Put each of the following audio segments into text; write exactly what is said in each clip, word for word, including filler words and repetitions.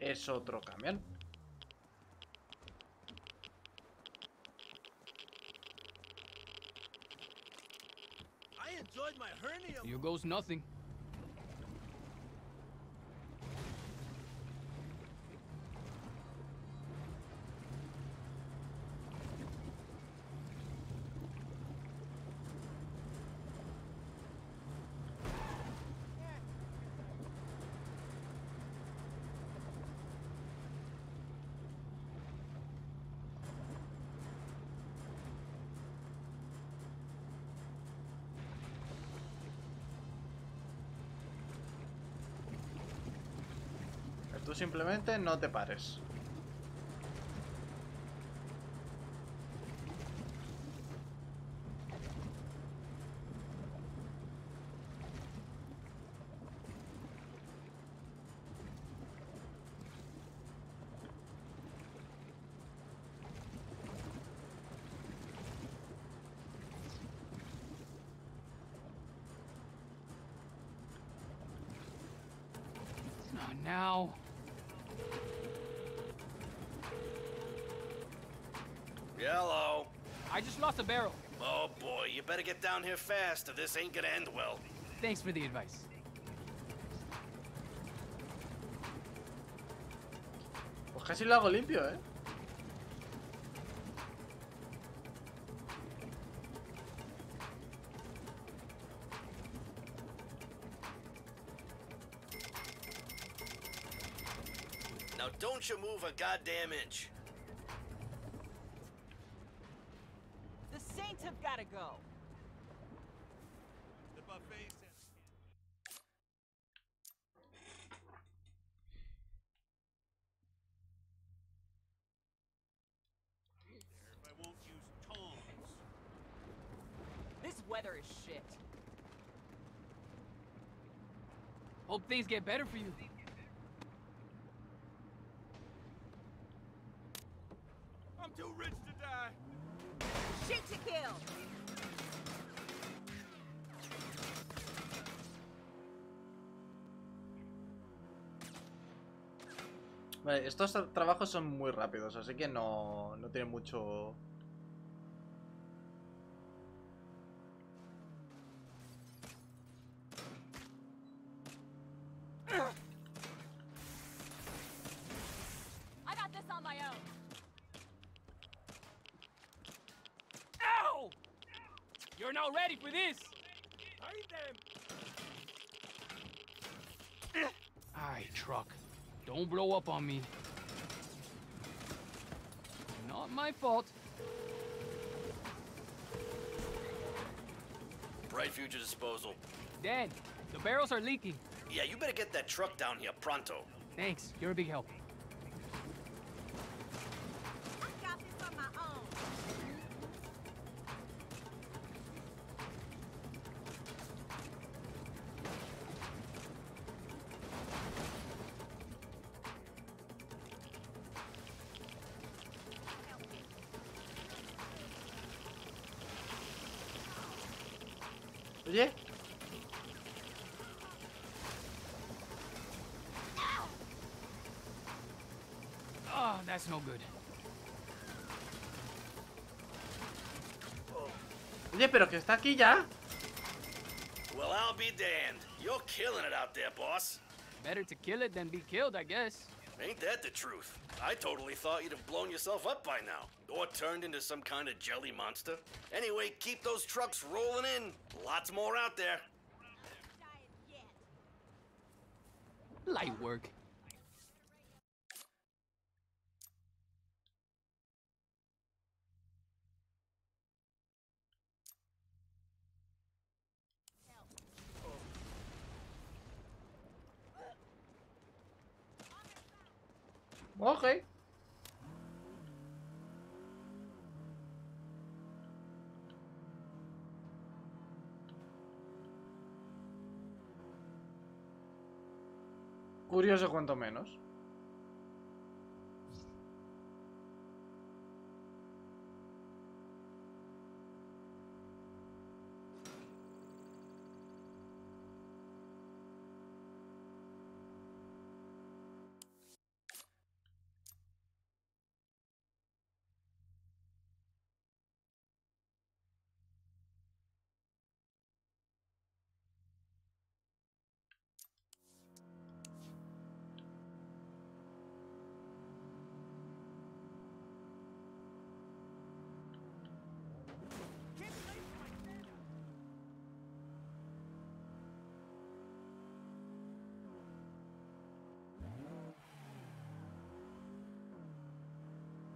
es otro camión. Here goes nothing. Tú simplemente no te pares. Not now. Hello. I just lost a barrel. Oh boy, you better get down here fast or this ain't gonna end well. Thanks for the advice. Pues casi lo hago limpio, ¿eh? Now don't you move a goddamn inch. The Saints have gotta go. The buffet says... If I won't use tongs. This weather is shit. Hope things get better for you. I'm too rich to die. Shit to kill! Vale, estos tra- trabajos son muy rápidos, así que no, no tiene mucho... I got this on my own. Ow! You're not ready for this. Alright, truck. Don't blow up on me. Not my fault. Bright future disposal. Dad, the barrels are leaking. Yeah, you better get that truck down here pronto. Thanks, you're a big help. I got this on my own. Oye, Oh, that's no good. oye, pero que está aquí ya. Well, I'll be damned. You're killing it out there, boss. Better to kill it than be killed, I guess. Ain't that the truth? I totally thought you'd have blown yourself up by now. Or turned into some kind of jelly monster. Anyway, keep those trucks rolling in. Lots more out there. Light work. Ok. Curioso cuanto menos.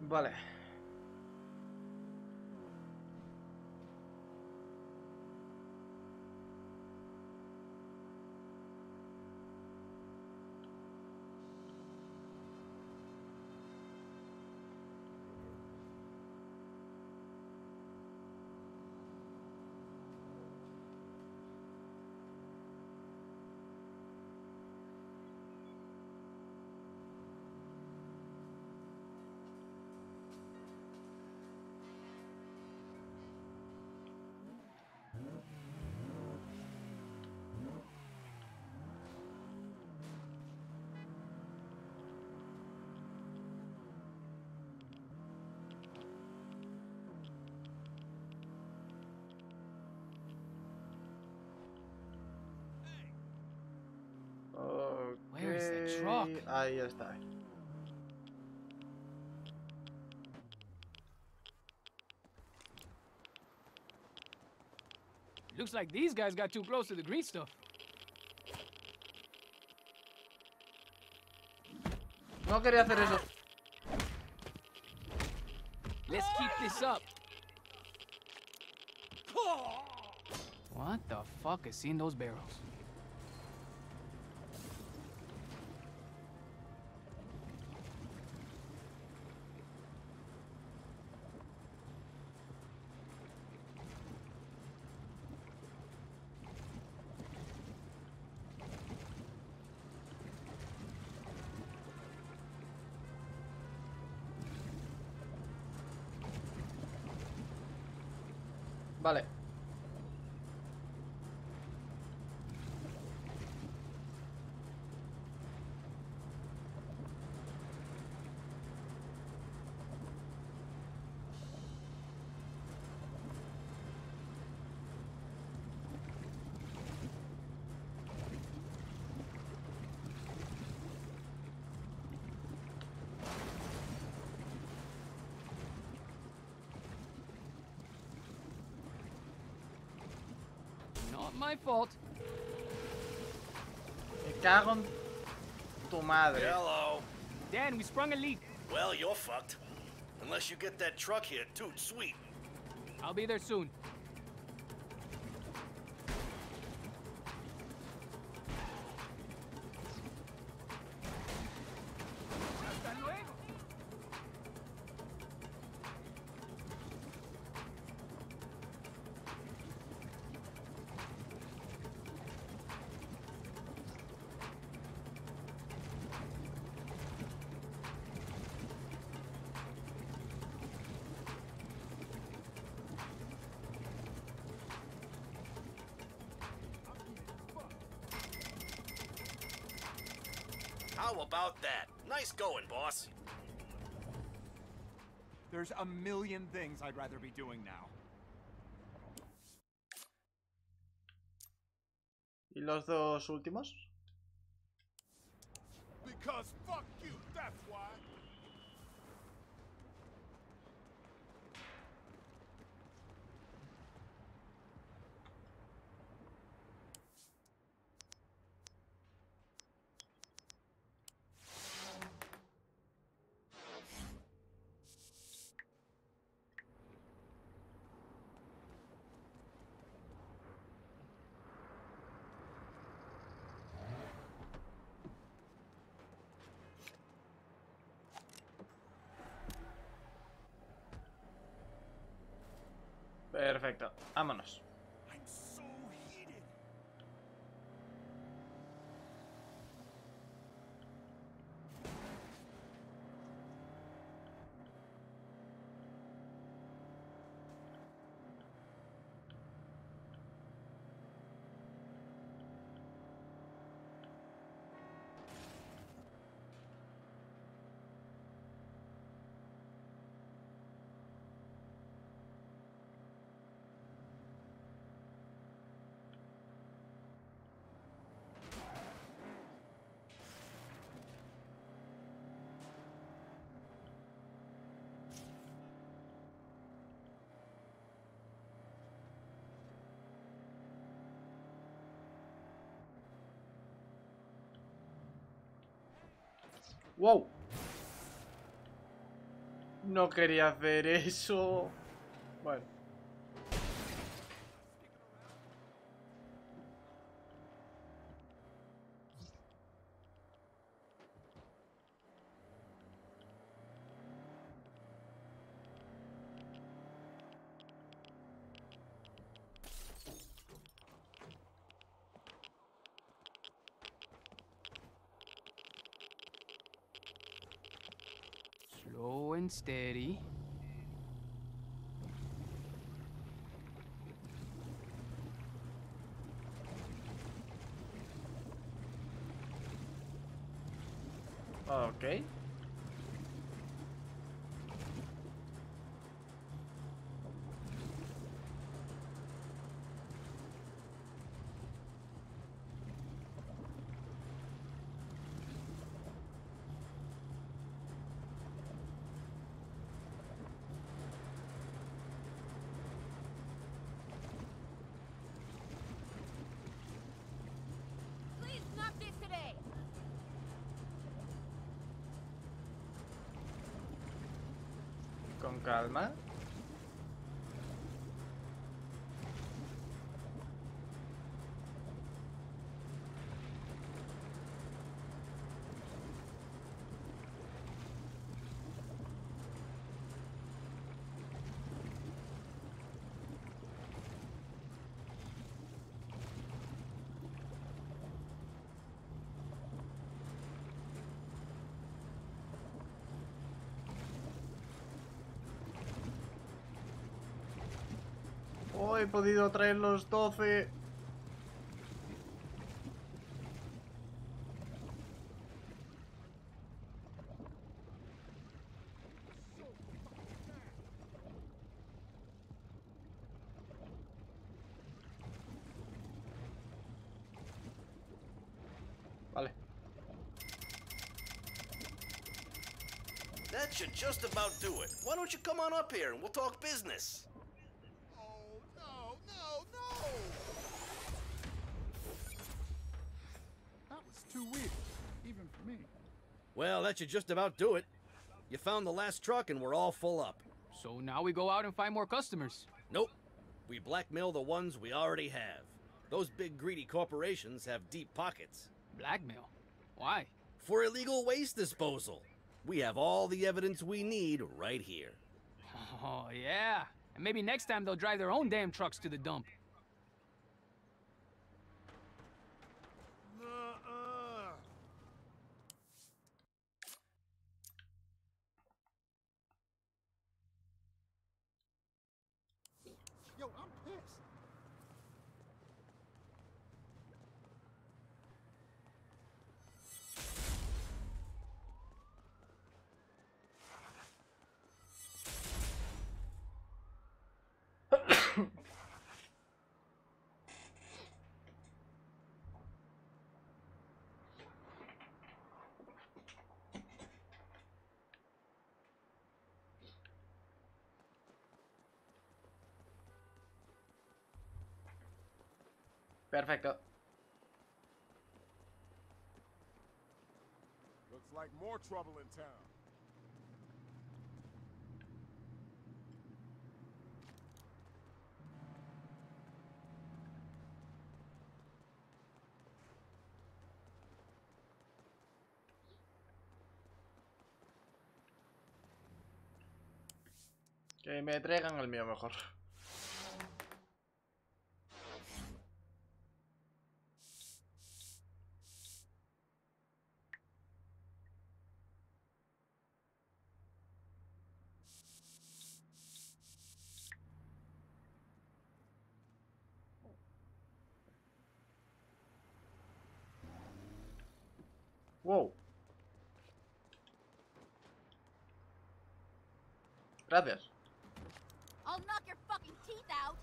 Vale. Where is the truck? Ok, ahí está. Looks like these guys got too close to the green stuff. No quería hacer eso. Let's keep this up. What the fuck is in those barrels? Vale. Not my fault. Me cago en tu madre. Hello. Dan, we sprung a leak. Well, you're fucked. Unless you get that truck here, too sweet. I'll be there soon. How about that? Nice going, boss. There's a million things I'd rather be doing now. ¿Y los dos últimos? Because fuck you, that's why. Perfecto, vámonos. I'm so heated. Wow. No quería hacer eso. Bueno. Slow and steady. Ok. Please knock this today. Con calma. Oh, he podido traer los doce. Vale. That should just about do it. Why don't you come on up here and we'll talk business? Oh, no, no, no! That was too weird, even for me. Well, that should just about do it. You found the last truck and we're all full up. So now we go out and find more customers. Nope. We blackmail the ones we already have. Those big greedy corporations have deep pockets. Blackmail? Why? For illegal waste disposal. We have all the evidence we need right here. Oh, yeah. And maybe next time they'll drive their own damn trucks to the dump. Nuh-uh. Yo, I'm pissed. Perfecto. Looks like more trouble in town. Que me traigan el mío mejor. Wow. Gracias. I'll knock your fucking teeth out.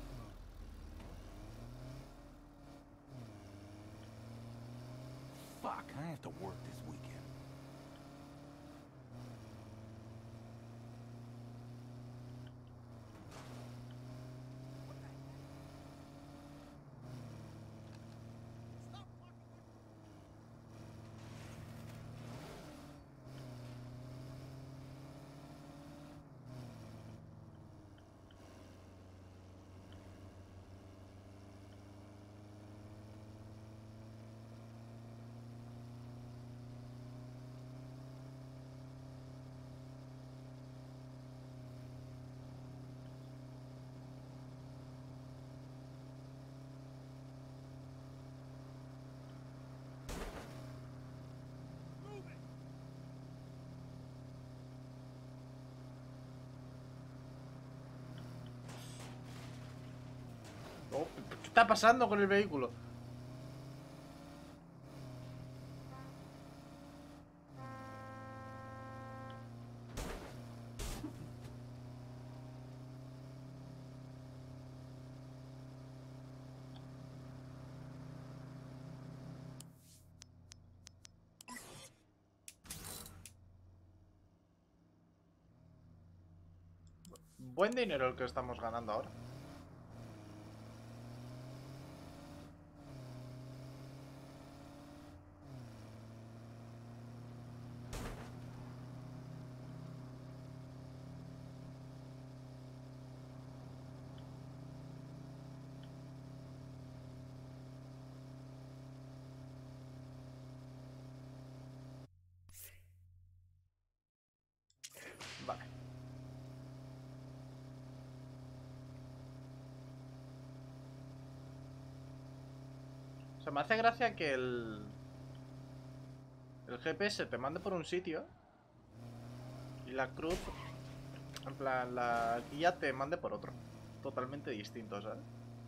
Fuck, I have to work this weekend. está pasando con el vehículo? Buen dinero el que estamos ganando ahora. Vale. O sea, me hace gracia que el... El G P S te mande por un sitio y la cruz, en plan, la guía te mande por otro. Totalmente distinto, ¿sabes?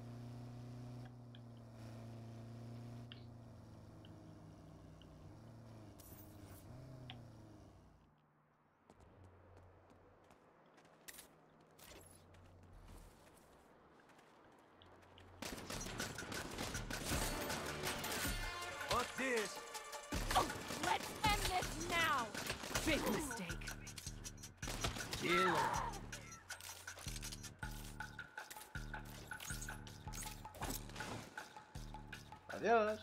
What's this? Let's end this now! Big mistake. Killer. Adiós.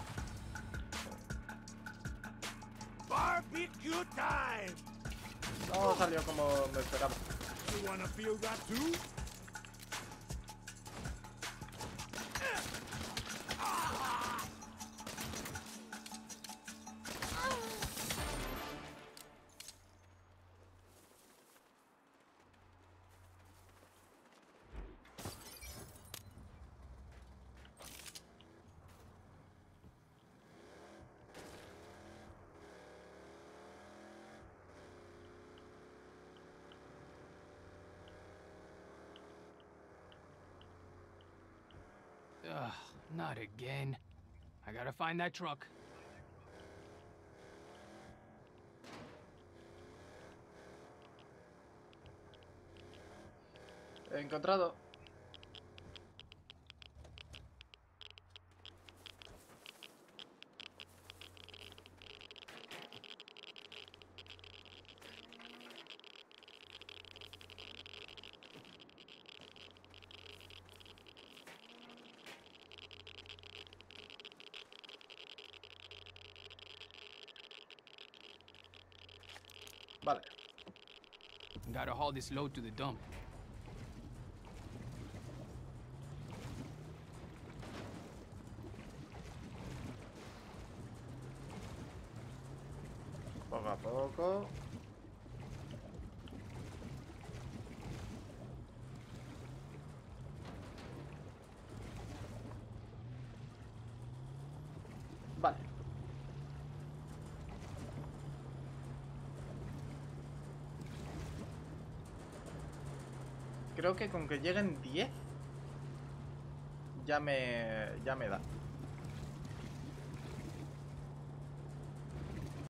Barbecue time! No salió como me esperaba. You wanna feel that too? Ugh, not again. I gotta find that truck. He encontrado. Vale. Gotta haul this load to the dump. Poco a poco. Vale. Creo que con que lleguen diez ya me ya me da.